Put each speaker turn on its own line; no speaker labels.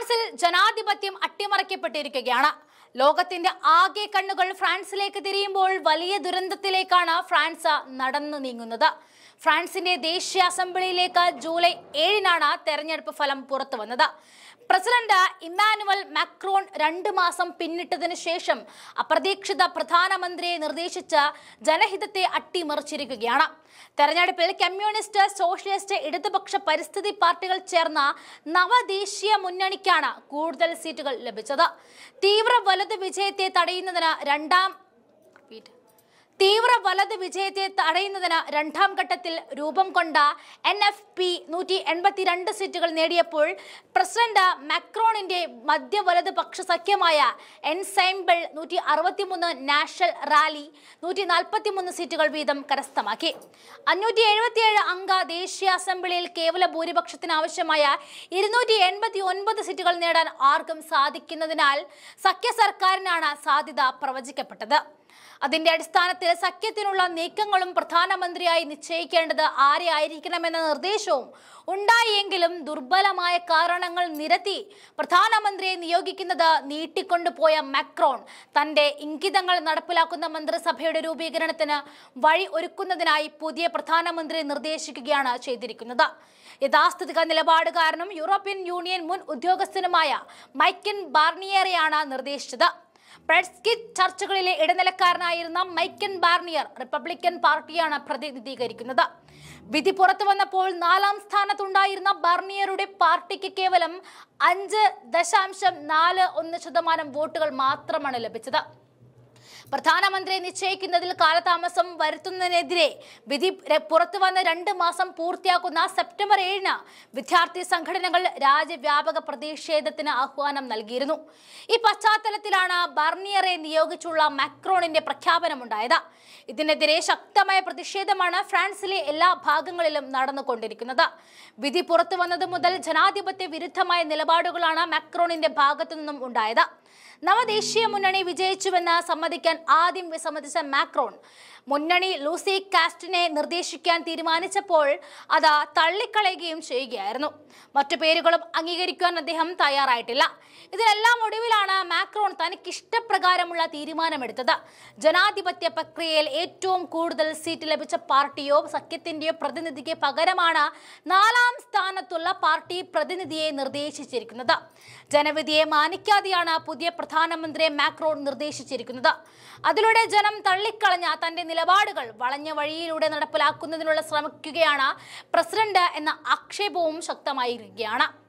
ഫ്രാൻസിൽ ജനാധിപത്യം അട്ടിമറിക്കപ്പെട്ടിരിക്കുകയാണ്. ലോകത്തിന്റെ ആകെ കണ്ണുകൾ ഫ്രാൻസിലേക്ക് തിരിയുമ്പോൾ വലിയ ദുരന്തത്തിലേക്കാണ് ഫ്രാൻസ് നടന്നു നീങ്ങുന്നത്. ഫ്രാൻസിന്റെ ദേശീയ അസംബ്ലിയിലേക്ക് ജൂലൈ 7-നാണ് തെരഞ്ഞെടുപ്പ് ഫലം പുറത്തു വന്നത്. പ്രസിഡന്റ് ഇമ്മാനുവൽ മാക്രോൺ 2 മാസം പിന്നിട്ടതിനു ശേഷം അപ്രതീക്ഷിത പ്രധാനമന്ത്രിയെ നിർദ്ദേശിച്ച് ജനഹിതത്തെ അട്ടിമറിച്ചിരിക്കുകയാണ്. തെരഞ്ഞെടുപ്പിൽ കമ്മ്യൂണിസ്റ്റ്, സോഷ്യലിസ്റ്റ്, ഇടതുപക്ഷ പരിസ്ഥിതി പാർട്ടികൾ ചേർന്ന നവദേശീയ മുന്നണിക്കാണ് കൂടുതൽ സീറ്റുകൾ ലഭിച്ചത്. തീവ്ര വലത് വിജയത്തെ തടയുന്നതിന് രണ്ടാം ഘട്ടത്തിൽ രൂപം കൊണ്ട NFP 182 സീറ്റുകൾ നേടിയപ്പോൾ പ്രസിഡന്റ് മാക്രോണിന്റെ മധ്യവലത് പക്ഷ സഖ്യമായ എൻസൈംബിൾ 163, നാഷണൽ റാലി 143 സീറ്റുകൾ വീതം കരസ്ഥമാക്കി. 577 അംഗ ദേശീയ അസംബ്ലിയിൽ കേവല ഭൂരിപക്ഷത്തിന് ആവശ്യമായ 289 സീറ്റുകൾ നേടാൻ ആർക്കും സാധിക്കുന്നതിനാൽ സഖ്യ സർക്കാരിനാണ് സാധ്യത പ്രവചിക്കപ്പെട്ടത്. അതിന്റെ അടിസ്ഥാനത്തിൽ സഖ്യത്തിനുള്ള നീക്കങ്ങളും പ്രധാനമന്ത്രിയായി നിശ്ചയിക്കേണ്ടത് ആരെ ആയിരിക്കണമെന്ന നിർദ്ദേശവും ഉണ്ടായെങ്കിലും ദുർബലമായ കാരണങ്ങൾ നിരത്തി പ്രധാനമന്ത്രിയെ നിയോഗിക്കുന്നത് നീട്ടിക്കൊണ്ടുപോയ മാക്രോൺ തന്റെ ഇംഗിതങ്ങൾ നടപ്പിലാക്കുന്ന മന്ത്രിസഭയുടെ രൂപീകരണത്തിന് വഴി ഒരുക്കുന്നതിനായി പുതിയ പ്രധാനമന്ത്രിയെ നിർദ്ദേശിക്കുകയാണ് ചെയ്തിരിക്കുന്നത്. യഥാസ്ഥിതിക നിലപാടുകാരനും യൂറോപ്യൻ യൂണിയൻ മുൻ ഉദ്യോഗസ്ഥനുമായ മൈക്കൽ ബാർണിയറെയാണ് നിർദ്ദേശിച്ചത്. ബ്രെക്സിറ്റ് ചർച്ചകളിലെ ഇടനിലക്കാരനായിരുന്ന മൈക്കൽ ബാർണിയർ റിപ്പബ്ലിക്കൻ പാർട്ടിയാണ് പ്രതിനിധീകരിക്കുന്നത്. വിധി പുറത്തു വന്നപ്പോൾ 4-ാം സ്ഥാനത്തുണ്ടായിരുന്ന ബാർണിയറുടെ പാർട്ടിക്ക് കേവലം 5.41% വോട്ടുകൾ മാത്രമാണ് ലഭിച്ചത്. പ്രധാനമന്ത്രിയെ നിശ്ചയിക്കുന്നതിൽ കാലതാമസം വരുത്തുന്നതിനെതിരെ വിധി പുറത്തു വന്ന 2 മാസം പൂർത്തിയാക്കുന്ന സെപ്റ്റംബർ 7-ന് വിദ്യാർത്ഥി സംഘടനകൾ രാജ്യവ്യാപക പ്രതിഷേധത്തിന് ആഹ്വാനം നൽകിയിരുന്നു. ഈ പശ്ചാത്തലത്തിലാണ് ബാർണിയറെ നിയോഗിച്ചുള്ള മാക്രോണിന്റെ പ്രഖ്യാപനമുണ്ടായത്. ഇതിനെതിരെ ശക്തമായ പ്രതിഷേധമാണ് ഫ്രാൻസിലെ എല്ലാ ഭാഗങ്ങളിലും നടന്നുകൊണ്ടിരിക്കുന്നത്. വിധി പുറത്തു വന്നതു മുതൽ ജനാധിപത്യ വിരുദ്ധമായ നിലപാടുകളാണ് മാക്രോണിന്റെ ഭാഗത്തു നിന്നും ഉണ്ടായത്. നവദേശീയ മുന്നണി വിജയിച്ചുവെന്ന് സമ്മതിക്കാൻ ആദ്യം വിസമ്മതിച്ച മാക്രോൺ മുന്നണി ലൂസി കാസ്റ്റിനെ നിർദ്ദേശിക്കാൻ തീരുമാനിച്ചപ്പോൾ അത് തള്ളിക്കളയുകയും ചെയ്യുകയായിരുന്നു. മറ്റു പേരുകളും അംഗീകരിക്കുവാൻ അദ്ദേഹം തയ്യാറായിട്ടില്ല. ഇതിനെല്ലാം ഒടുവിലാണ് മാക്രോൺ തനിക്കിഷ്ടപ്രകാരമുള്ള തീരുമാനമെടുത്തത്. ജനാധിപത്യ പ്രക്രിയയിൽ ഏറ്റവും കൂടുതൽ സീറ്റ് ലഭിച്ച പാർട്ടിയോ സഖ്യത്തിന്റെയോ പ്രതിനിധിക്ക് പകരമാണ് 4-ാം സ്ഥാനത്തുള്ള പാർട്ടി പ്രതിനിധിയെ നിർദ്ദേശിച്ചിരിക്കുന്നത്. ജനവിധിയെ മാനിക്കാതെയാണ് പുതിയ പ്രധാനമന്ത്രിയെ മാക്രോൺ നിർദ്ദേശിച്ചിരിക്കുന്നത്. അതിലൂടെ ജനം തള്ളിക്കളഞ്ഞ തന്റെ നിലപാടുകൾ വളഞ്ഞ വഴിയിലൂടെ നടപ്പിലാക്കുന്നതിനുള്ള ശ്രമിക്കുകയാണ് പ്രസിഡന്റ് എന്ന ആക്ഷേപവും ശക്തമായിരിക്കുകയാണ്.